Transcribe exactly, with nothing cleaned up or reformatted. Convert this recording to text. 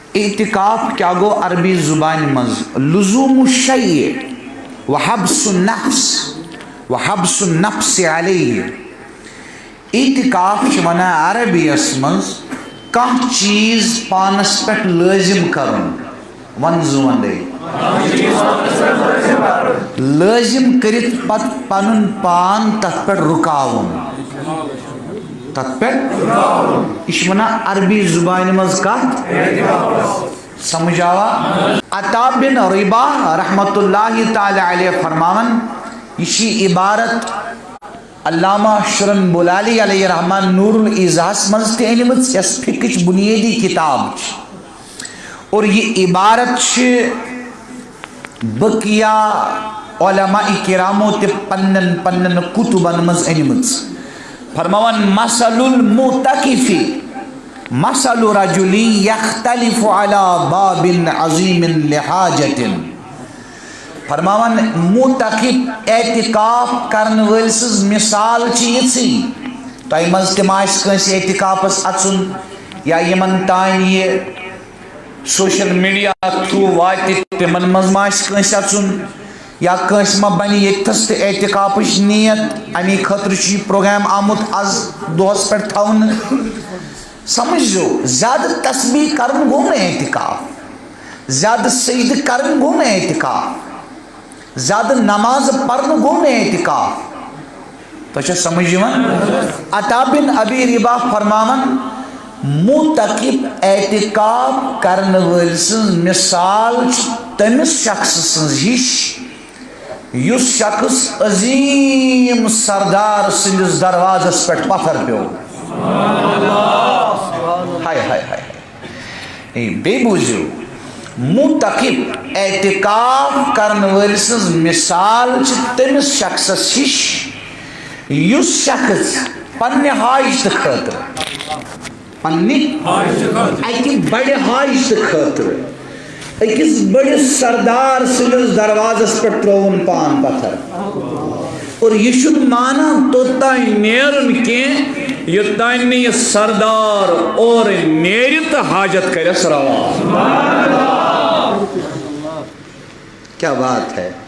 اعتکاف کیا گو عربی زبان مز لزوم الشیء وحبس النفس وحبس النفس علیہ. اعتکاف چھ عربی مز کان چیز پانس پہ لازم کرن ون زون دے لازم کرت پت پنن پان تت پہ رکاون تت پہ یہ عربی زبان مز کت سمجھ آوا. عطا بن رباح رحمت اللہ تعالی علیہ فرماون یہ عبارت علامہ شرن بلالی علیہ رحمان نور العزاز مز تے انمت یس فکر بنیادی کتاب اور یہ عبارت بقیہ علماء کرامو تے پنن پنن کتبن مز انمت. فرماون مثل المعتکف مثل رجل یختلف علی باب عظیم لحاجت. فرماون معتکف اعتکاف کرن ول سز مثال چیسی تہ مز تم کنس اعتکافس اچن یا یمن تان یہ سوشل میڈیا تھرو وات تمن مز کنس اچن یا کنس ما بن یتس اعتکافش نیت امی خطر یہ پروگرام آمت آز دہس پہ تھون سمجھو زیادہ تسبیح کرن گو نا اعتکاف زیادہ سجدہ کرن گو نا اعتکاف زیادہ نماز پڑھن گو نا اعتکاف تو چھ سمجھ یوان. عطا بن ابی رباح فرماون معتکف اعتکاف کرن ول سن مثال تمس شخص سن ہش یس شخص عظیم سردار سندس دروازس پہ پتھر پیو. ہائے ہائے ہائے بے بوجھو معتکف اعتکاف کرن ول سن مثال تمس شخص ہش یس شخص پنہ حاجت خاطر پنہ اکہ بڑے حاجت خاطر اکس بڑس سردار سندس دروازس پہ ترون پان پتھر اور یہ مانا توتان نیرن کی یوتان یہ سردار اور نیرت حاجت کرس روا. کیا بات ہے.